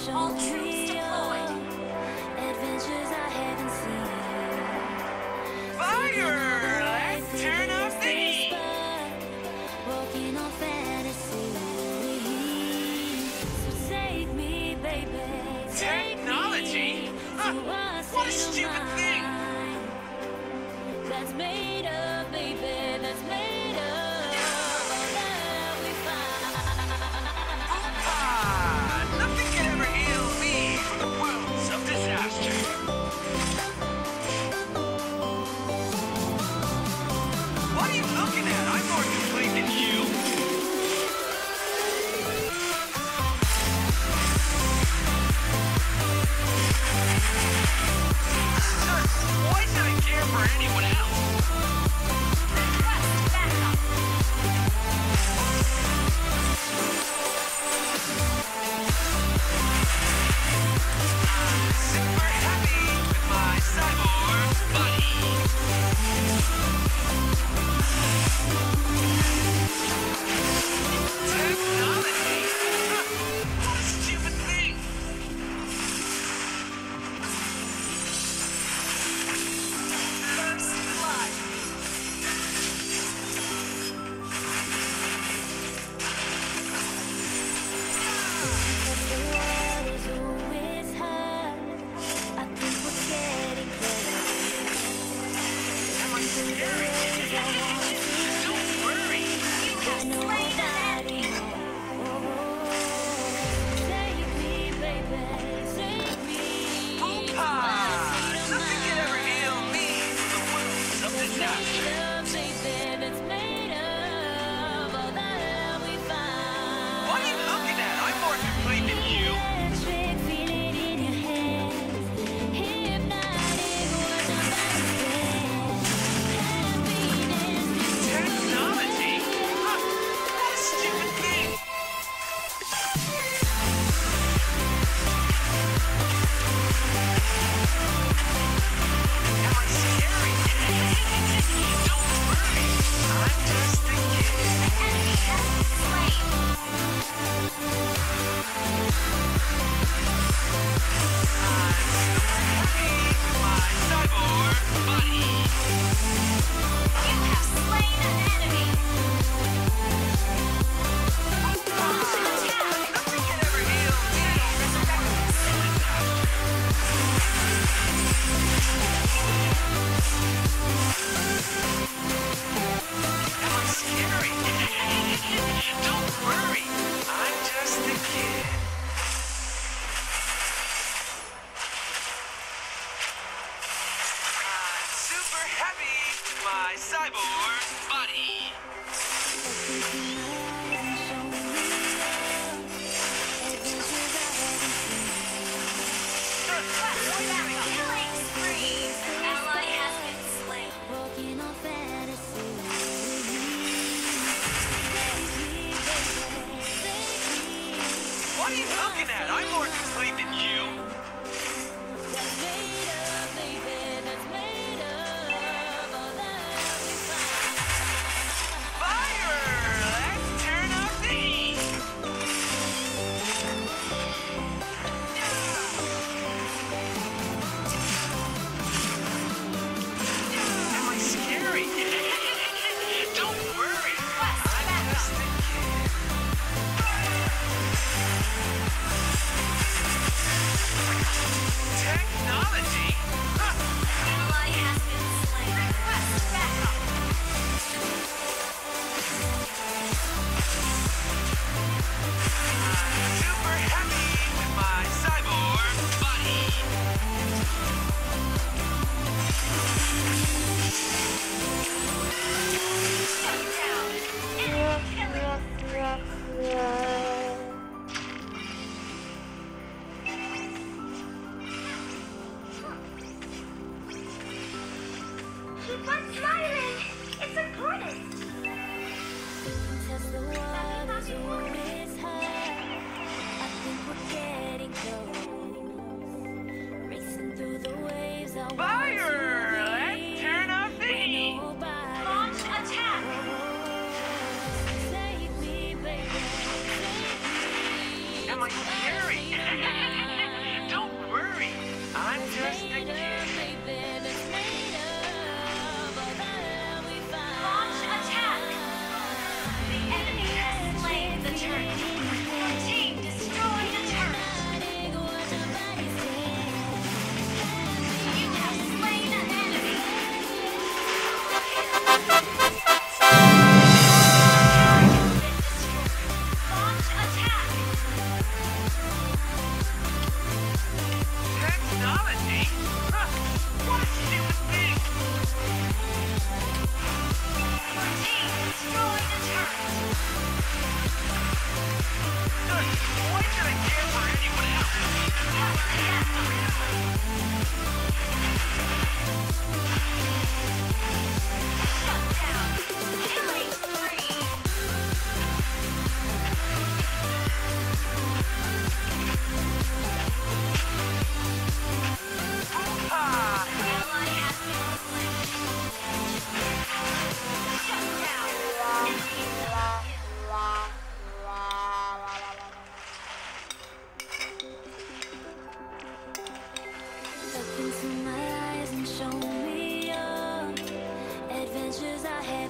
All troops deployed. Adventures I haven't seen. Fire! Let's turn up the heat. Walking on fantasy. So take me, baby. Technology? Huh, what a stupid thing! That's made up, baby. That's made up. All that we find. Ah, nothing can ever heal me from the wounds of disaster. What are you looking at? I'm more complete than you. Why should I care for anyone else? Request backup. Super happy with my cyborg buddy. Technology? Huh, what a stupid thing! First blood. The world is always hard. I think we're getting close. Am I scary? Don't worry. You have slain an enemy. Take me, baby, take me. Ah, nothing can ever heal me from the wounds of disaster. That's made of all that we find. What are you looking at? I'm more complete than you. Electric, feel it in your hands. Hypnotic, what I'm about to Happiness. Technology? Huh, what a stupid thing! Am I scary? Don't worry, I'm just a kid. Enemy has been slain. I'm super happy with my cyborg buddy. You have slain an enemy. Launch an attack. Nothing can ever heal me from the wounds of disaster. Am I scary? Don't worry, I'm just a kid. I'm super happy with my cyborg buddy. Request backup. Killing spree. Ally has been slain. Walking on fantasy. What are you looking at? I'm more complete than you. That's made up, baby. That's made up. All that we find. Fire! Let's turn up the heat. Am I scary? Don't worry, I'm just a kid. Technology? Huh, Ally has been slain. Request backup. I'm super happy with my cyborg buddy. Shut down. Enemy killing. Keep on smiling. It's important. Test the waters always high. I think we're getting close. Racing through the waves. I want Fire! to Let's leave turn up the where heat. nobody Launch attack. Take me, baby. Take me. Am I scary?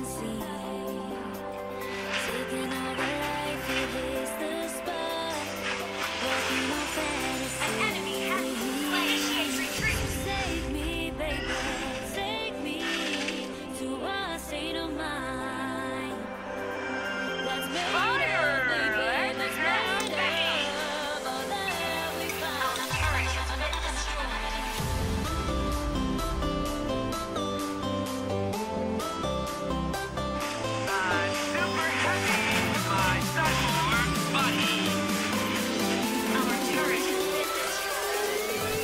and seek. Taking all the life, it hits the spot. Walking on fantasy. An enemy has been slain. Initiate retreat. Save me, baby, take me to a state of mind that's made Fire! of, baby, Let's that's have made of all that we Our turret has been destroyed. Super heavy, my cyborg body. Our turret has been destroyed.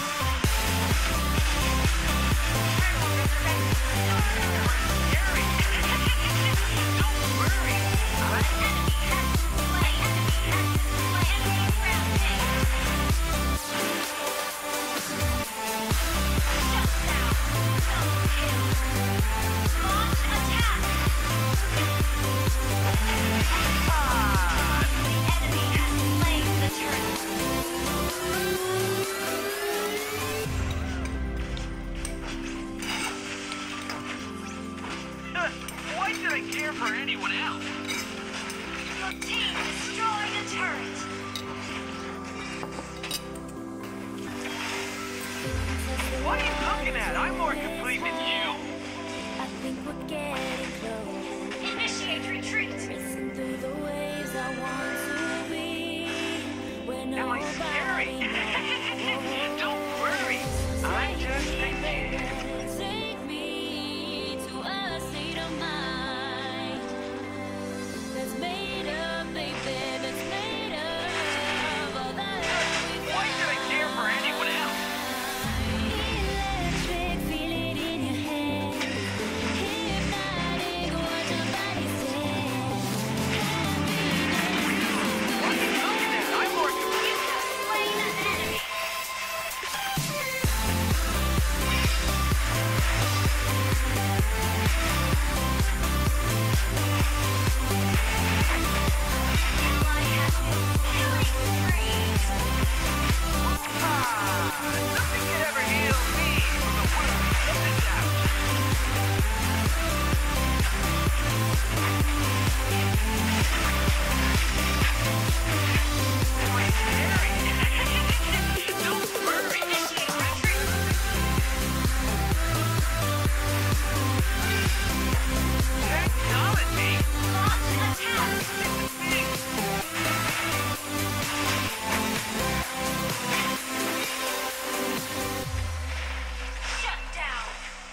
Scary. Don't worry. Enemy has been slain. Enemy has been slain. Enemy grounded. Shut down. Double kill. Launch attack. The enemy has slain the turret. Why should I care for anyone else? Your team destroyed a turret. What are you looking at? I'm more complete than you. I think we're getting close. Initiate retreat. Racing through the waves, I want to be where Am I scary? Don't worry. I'm just a kid. Take me to a state of mind that's made of, baby, that's made of all that we Why should I care for anyone else? electric, feel it in your head. Hypnotic, what your body says. What are you looking at? I'm more complete. Slain an enemy. Ally has been killing spree. Nothing can ever heal me from the wounds of the doubt. Am I scary? Don't worry. Initiate retreat. Technology. Launch attack. Shut down.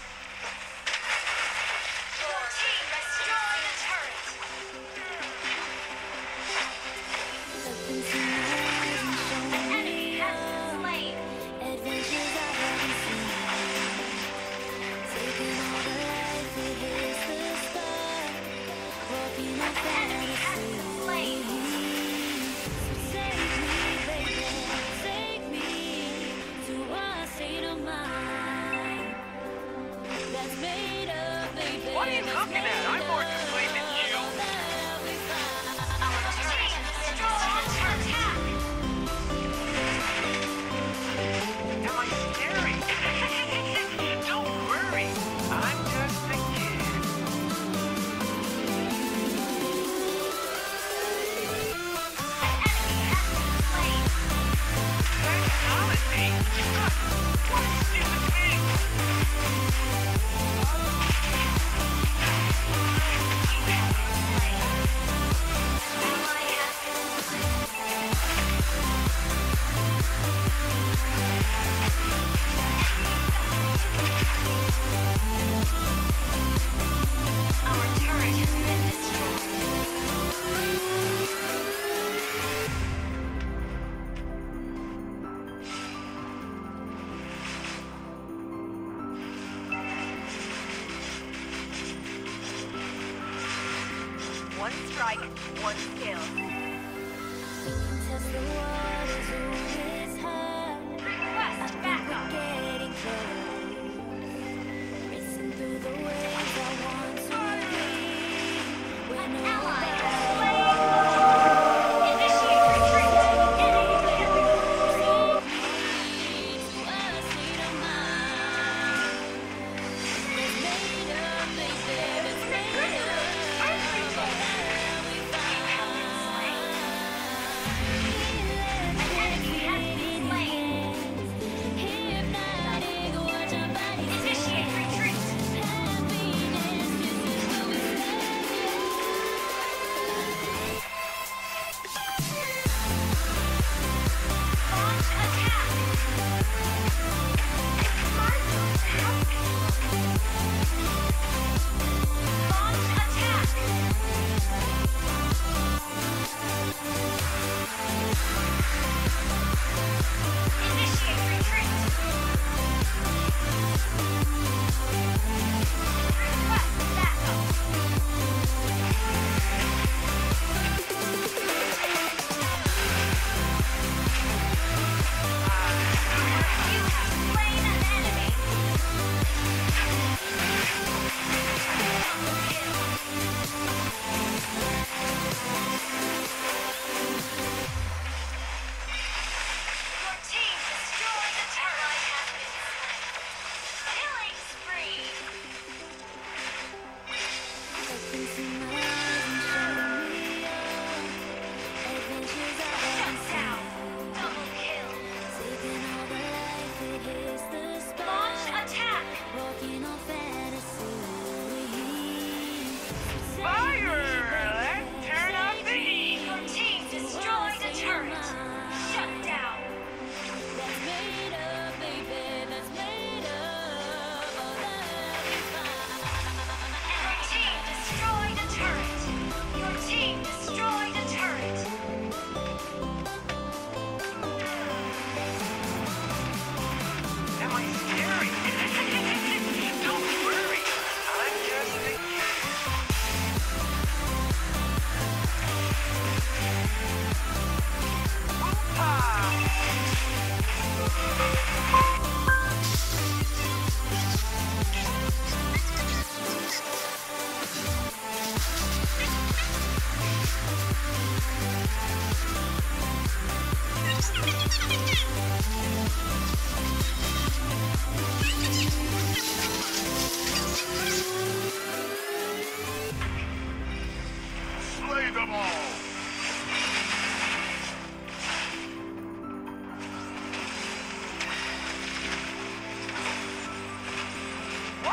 Your team destroyed a turret. An enemy has been slain. Adventures I haven't seen. Taking all the life, it hits the spot. Walking on An enemy has fantasy. been slain. Take me, baby, take me to a state of mind that's made of, baby. What are you that's looking at? made I'm more of complete than you. all that we find. Our turret has been destroyed. Attack. Am I scary? Don't worry. I'm just a kid. An enemy has been slain. Technology? What a stupid thing. Ally has been slain. Our turret has been destroyed. One strike, one kill. Test the waters, ooh, it's hot. Request backup. Getting close. Racing through the waves, I want to be where An no ally one has slain. Initiate retreat. Enemy killed. to a state of mind that's made of, baby, that's made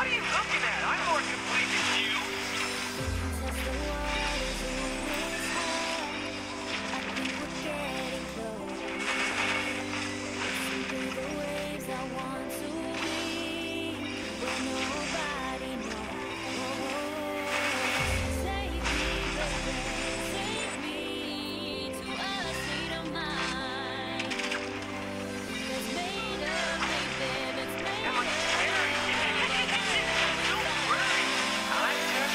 What are you looking at? I'm more complete than you. Touch the waters in its heart. I think we're getting close. Through the waves I want to be, where nobody knows. Take me, baby, take me to a state of mind that's made up, baby, that's made Am I scary? Don't worry. I'm just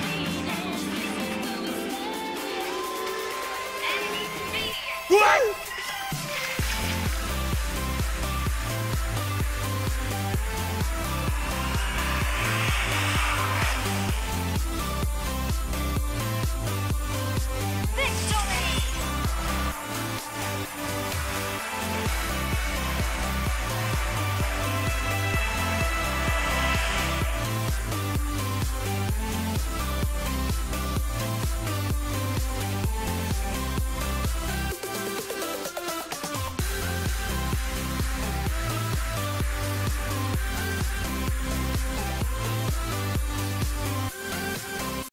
Enemy immediate. What?